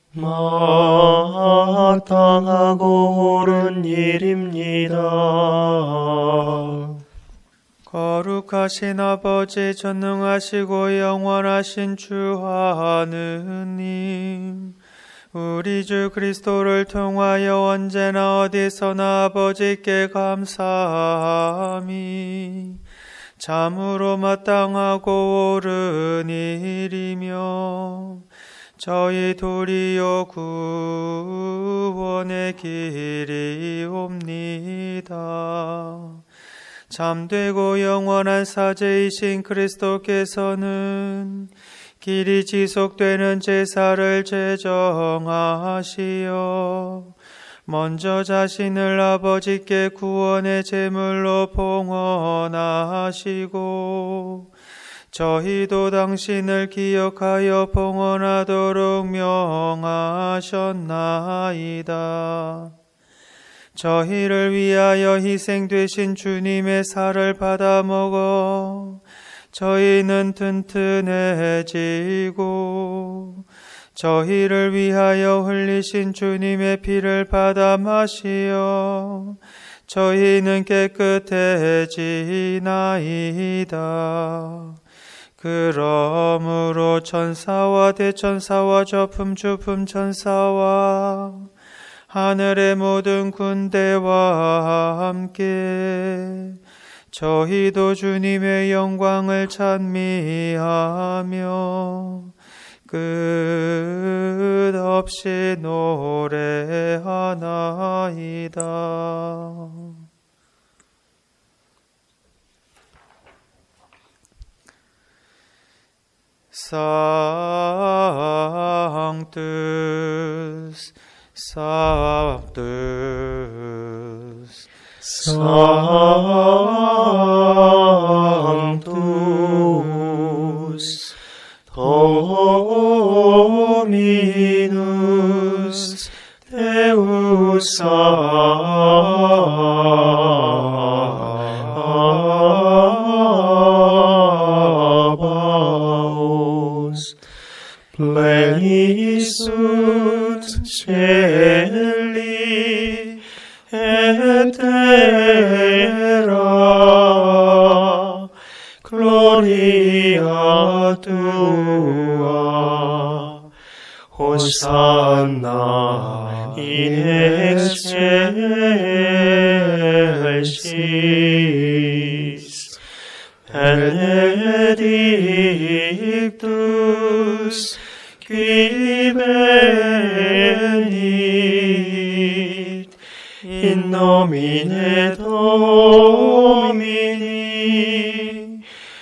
마땅하고 옳은 일입니다. 거룩하신 아버지, 전능하시고 영원하신 주 하느님, 우리 주 그리스도를 통하여 언제나 어디서나 아버지께 감사함이 참으로 마땅하고 옳은 일이며 저희 도리어 구원의 길이옵니다. 참되고 영원한 사제이신 그리스도께서는 길이 지속되는 제사를 제정하시어 먼저 자신을 아버지께 구원의 제물로 봉헌하시고 저희도 당신을 기억하여 봉헌하도록 명하셨나이다. 저희를 위하여 희생되신 주님의 살을 받아 먹어 저희는 튼튼해지고 저희를 위하여 흘리신 주님의 피를 받아 마시어 저희는 깨끗해지나이다. 그러므로 천사와 대천사와 저품주품 천사와 하늘의 모든 군대와 함께 저희도 주님의 영광을 찬미하며 끝없이 노래하나이다. Sanctus, Sanctus, Sanctus, Dominus, Deus Sanctus, etera, gloria tua, Hosanna in excelsis, benedictus qui venit in nomine Domini,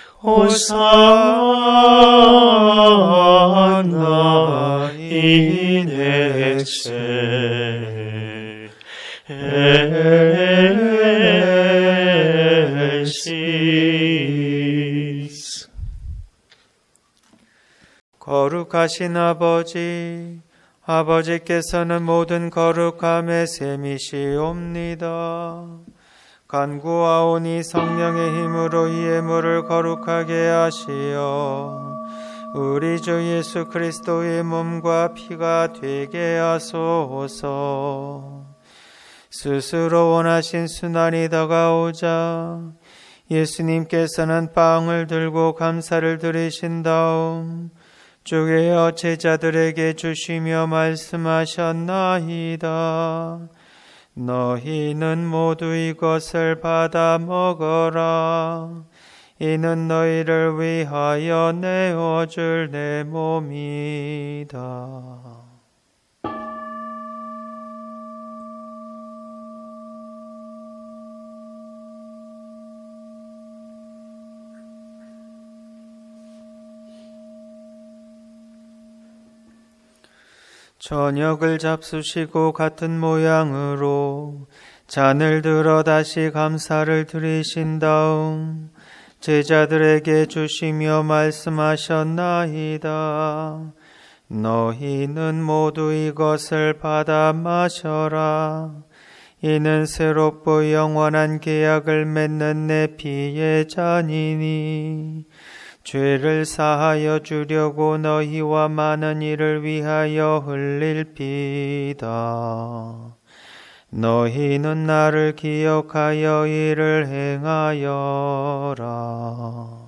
Hosanna in excelsis. 거룩하신 아버지, 아버지께서는 모든 거룩함의 셈이시옵니다. 간구하오니 성령의 힘으로 이 예물을 거룩하게 하시어 우리 주 예수 그리스도의 몸과 피가 되게 하소서. 스스로 원하신 순환이 다가오자 예수님께서는 빵을 들고 감사를 드리신 다음 쪼개어 제자들에게 주시며 말씀하셨나이다. 너희는 모두 이것을 받아 먹어라. 이는 너희를 위하여 내어줄 내 몸이다. 저녁을 잡수시고 같은 모양으로 잔을 들어 다시 감사를 드리신 다음 제자들에게 주시며 말씀하셨나이다. 너희는 모두 이것을 받아 마셔라. 이는 새롭고 영원한 계약을 맺는 내 피의 잔이니 죄를 사하여 주려고 너희와 많은 이를 위하여 흘릴 피다. 너희는 나를 기억하여 이를 행하여라.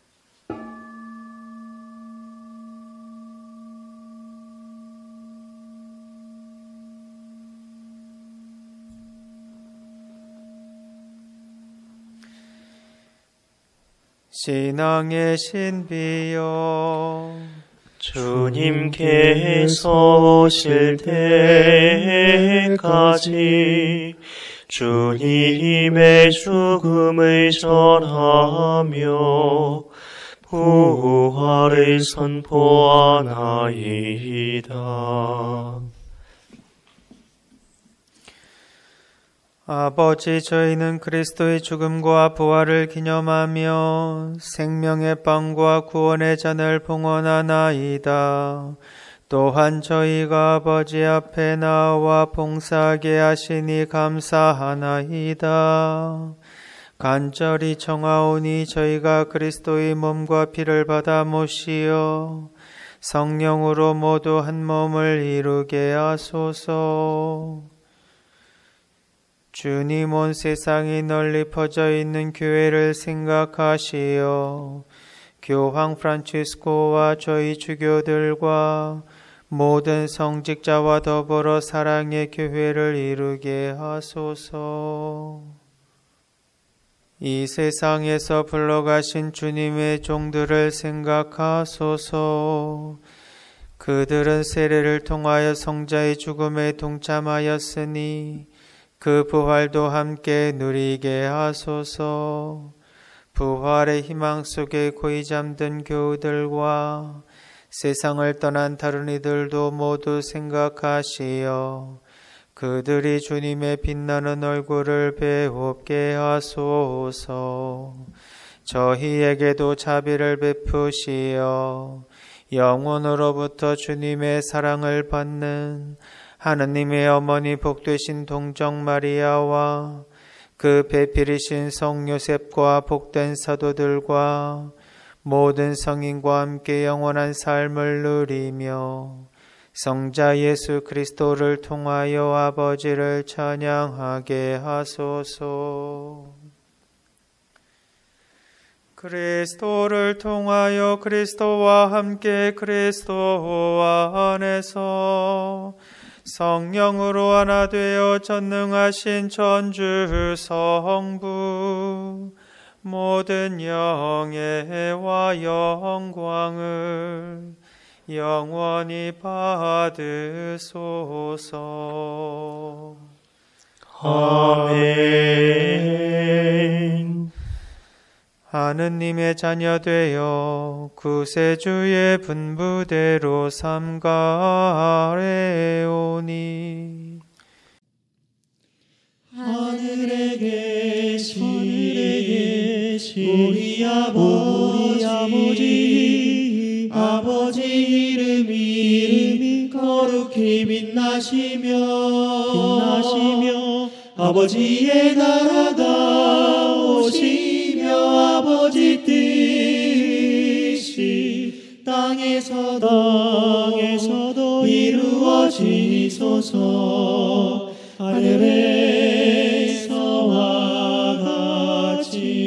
신앙의 신비여, 주님께서 오실 때까지 주님의 죽음을 전하며 부활을 선포하나이다. 아버지, 저희는 그리스도의 죽음과 부활을 기념하며 생명의 빵과 구원의 잔을 봉헌하나이다. 또한 저희가 아버지 앞에 나와 봉사하게 하시니 감사하나이다. 간절히 청하오니 저희가 그리스도의 몸과 피를 받아 모시어 성령으로 모두 한 몸을 이루게 하소서. 주님, 온 세상이 널리 퍼져 있는 교회를 생각하시어 교황 프란치스코와 저희 주교들과 모든 성직자와 더불어 사랑의 교회를 이루게 하소서. 이 세상에서 불러가신 주님의 종들을 생각하소서. 그들은 세례를 통하여 성자의 죽음에 동참하였으니 그 부활도 함께 누리게 하소서. 부활의 희망 속에 고이 잠든 교우들과 세상을 떠난 다른 이들도 모두 생각하시어 그들이 주님의 빛나는 얼굴을 배웁게 하소서. 저희에게도 자비를 베푸시어 영원으로부터 주님의 사랑을 받는 하느님의 어머니 복되신 동정 마리아와 그 배필이신 성 요셉과 복된 사도들과 모든 성인과 함께 영원한 삶을 누리며 성자 예수 그리스도를 통하여 아버지를 찬양하게 하소서. 그리스도를 통하여 그리스도와 함께 그리스도 안에서 성령으로 하나 되어 전능하신 전주 성부 모든 영예와 영광을 영원히 받으소서. 아멘. 하느님의 자녀 되어 구세주의 분부대로 삼가래오니 하늘에 계신 우리 아버지 이름이 거룩히 빛나시며 아버지의 나라가 오시며 아버지 뜻이 땅에서도 이루어지소서. 하늘에서와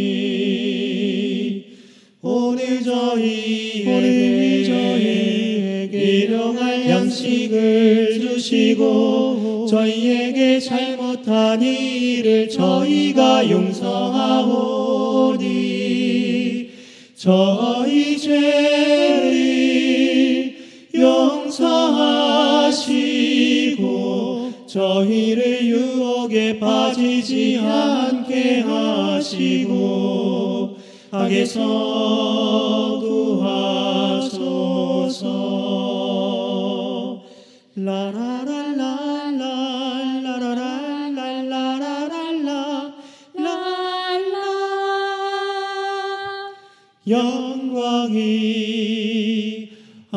같이 오늘 저희에게 일용할 양식을 주시고 저희에게 잘못한 일을 저희가 용서하오니 저희 죄를 용서하시고 저희를 유혹에 빠지지 않게 하시고 악에서 구하소서. 영광이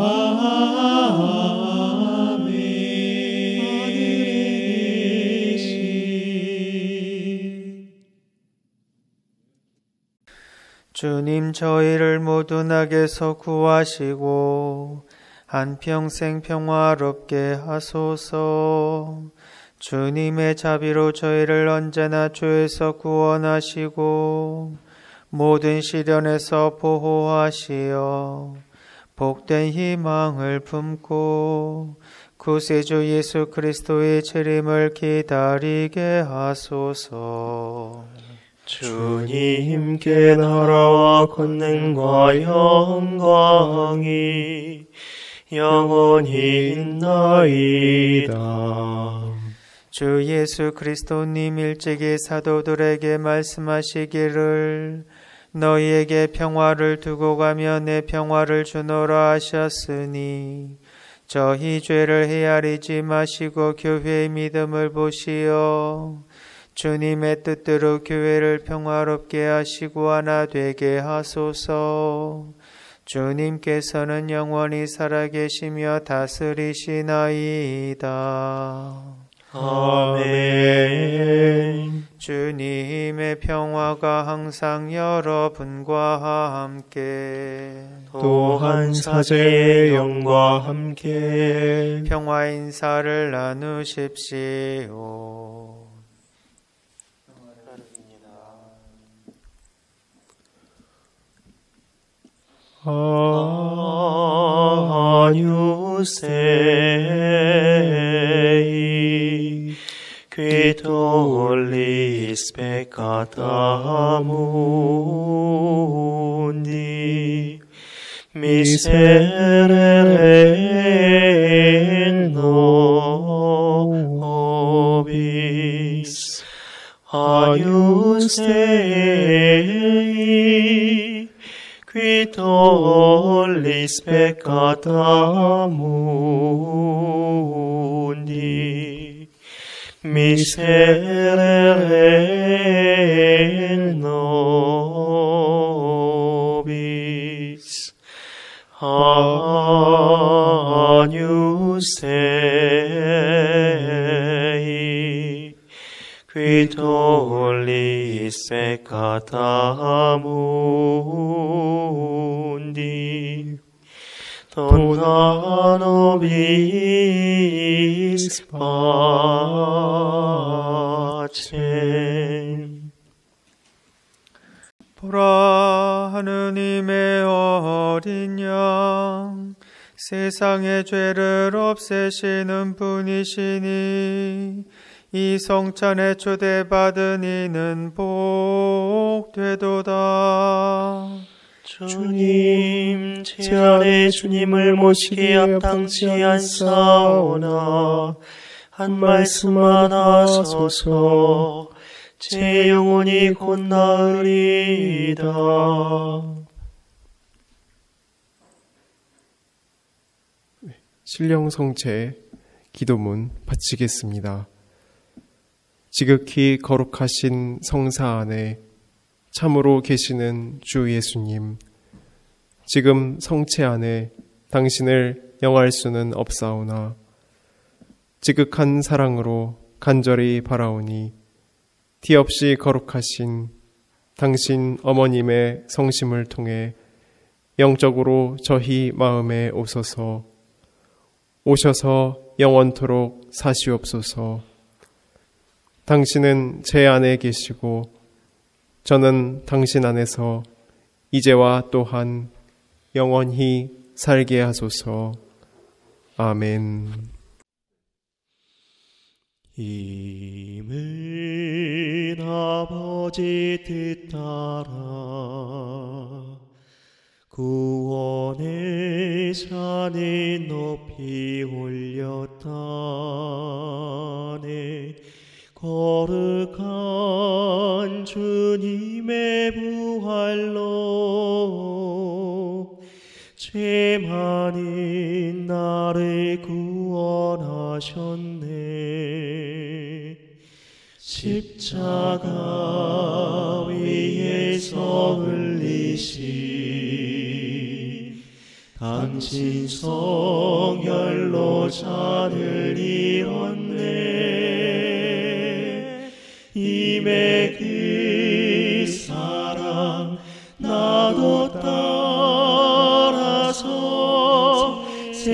주님 저희를 모든 악에서 구하시고 한평생 평화롭게 하소서. 주님의 자비로 저희를 언제나 죄에서 구원하시고 모든 시련에서 보호하시어 복된 희망을 품고 구세주 예수 그리스도의 재림을 기다리게 하소서. 주님께 나라와 권능과 영광이 영원히 있나이다. 주 예수 그리스도님 일찍이 사도들에게 말씀하시기를 너희에게 평화를 두고 가며 내 평화를 주노라 하셨으니 저희 죄를 헤아리지 마시고 교회의 믿음을 보시어 주님의 뜻대로 교회를 평화롭게 하시고 하나 되게 하소서. 주님께서는 영원히 살아계시며 다스리시나이다. 아멘. 주님의 평화가 항상 여러분과 함께 또한 사제의 영과 함께 평화 인사를 나누십시오. Agnusei, qui tollis peccata mundi, miserere nobis. Agnus Dei, qui tollis peccata mundi, miserere nobis. Agnus Dei, qui tollis peccata mundi, dona nobis pacem. 보라, 하느님의 어린 양, 세상의 죄를 없애시는 분이시니 이 성찬에 초대받은 이는 복되도다. 주님, 제 안에 주님을 모시기에 합당치 않사오나 한 말씀만 하소서. 제 영혼이 곧 나으리이다. 신령성체 기도문 바치겠습니다. 지극히 거룩하신 성사 안에 참으로 계시는 주 예수님, 지금 성체 안에 당신을 영할 수는 없사오나 지극한 사랑으로 간절히 바라오니 티 없이 거룩하신 당신 어머님의 성심을 통해 영적으로 저희 마음에 오셔서 영원토록 사시옵소서. 당신은 제 안에 계시고 저는 당신 안에서 이제와 또한 영원히 살게 하소서. 아멘. 힘은 아버지 뜻 따라 구원의 산을 높이 올렸다네. 거룩한 주님의 부활로 죄 많은 나를 구원하셨네. 십자가 위에서 흘리신 당신 성혈로 잔을 잃었네. 임의 그 사랑 나도 따라서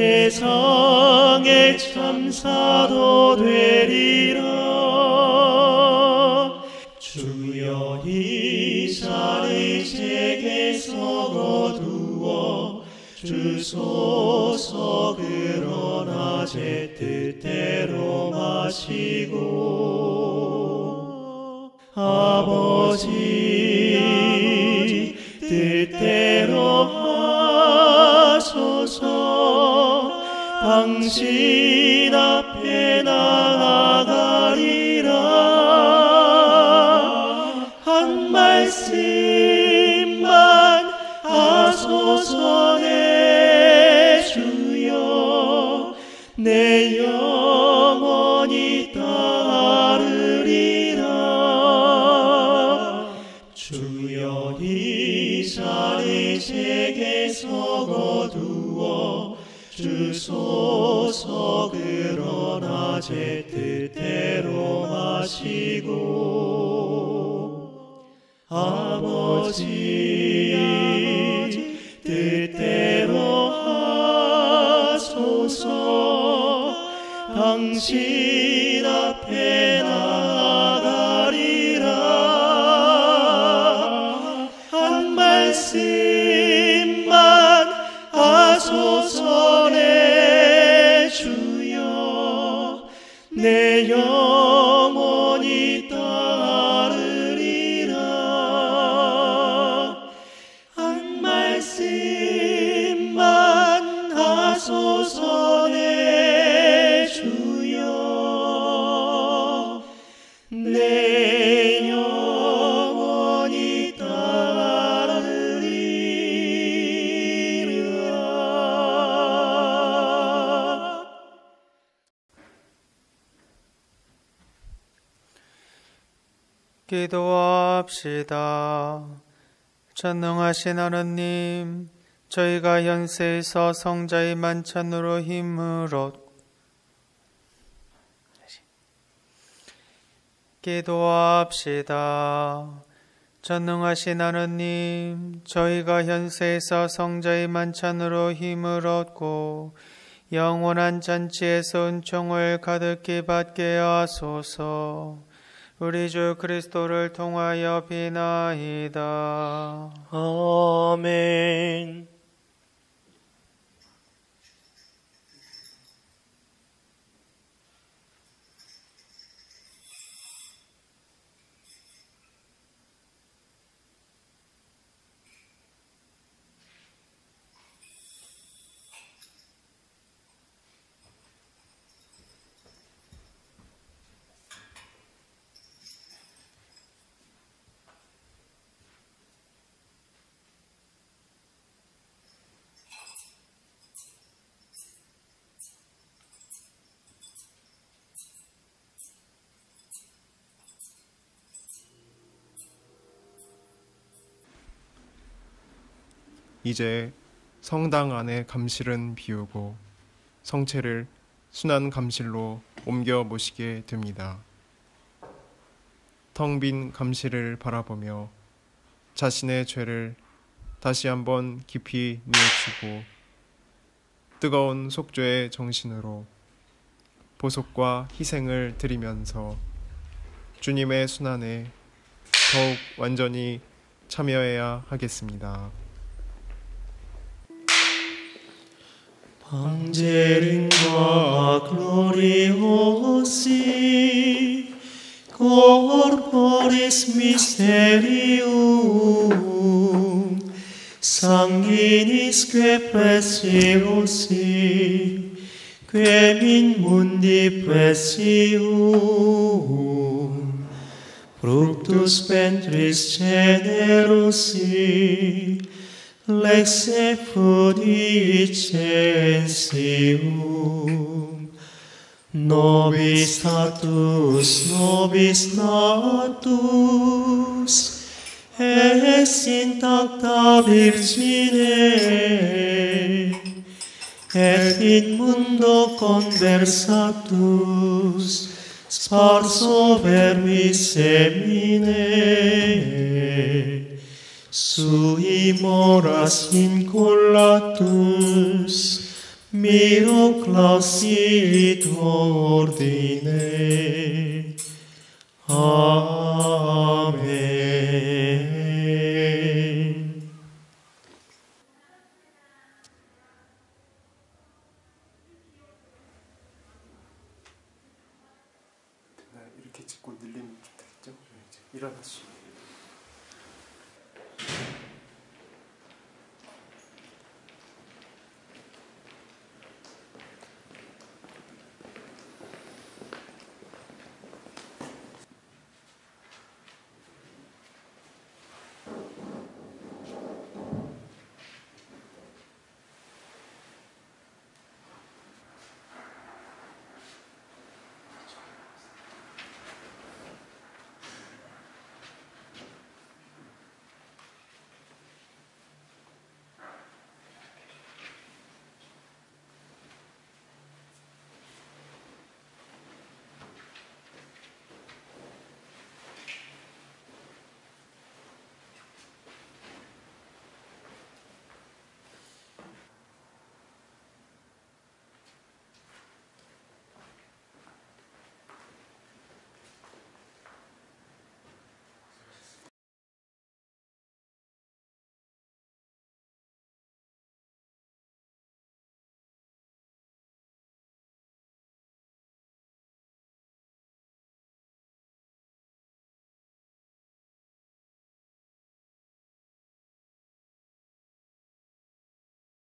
세상의 참사도 되리라. 주여 이 잔을 제게서 거두어 주소서. 그러나 제 뜻대로 마시고 아버지 뜻대로 하소서. 당신 앞에 나아가리라. 한 말씀만 하소서. 내 주여 내 영혼이 따르리라. 주여 이 잔을 제게서 거두어 주소서. 그러나 제 뜻대로 마시고 아버지 뜻대로 하소서. 당신 앞에 나아가리라. 한 말씀만 하소서. 내 주여 내 영혼이 따르리라. 한 말씀만 하소서. 내 주여 내 영혼이 따르리라. 기도합시다. 전능하신 하느님, 저희가 현세에서 성자의 만찬으로 힘을 얻고 기도합시다. 전능하신 하느님, 저희가 현세에서 성자의 만찬으로 힘을 얻고 영원한 잔치에서 은총을 가득히 받게 하소서. 우리 주 그리스도를 통하여 비나이다. 아멘. 이제 성당 안의 감실은 비우고 성체를 순한 감실로 옮겨 모시게 됩니다. 텅 빈 감실을 바라보며 자신의 죄를 다시 한번 깊이 뉘우치고 뜨거운 속죄의 정신으로 보속과 희생을 드리면서 주님의 순환에 더욱 완전히 참여해야 하겠습니다. Angelina gloriosi, corporis mysterium, sanguinisque preciosi, quem in mundi precium, fructus ventris generosi, lex effudicensium, nobis natus, ex intacta Virgine, et in mundo conversatus, sparso verbis semine, sui moras incolatus, miraclasit ordine. 아멘. 이렇게 짚고 늘리면 좀 되겠죠? 이제 일어나시죠.